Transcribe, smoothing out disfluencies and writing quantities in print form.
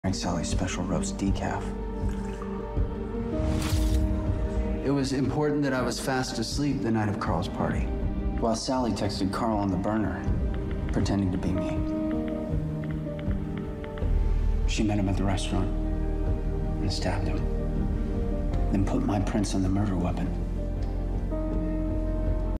Drank Sally's special roast decaf. It was important that I was fast asleep the night of Carl's party, while Sally texted Carl on the burner, pretending to be me. She met him at the restaurant and stabbed him, then put my prints on the murder weapon.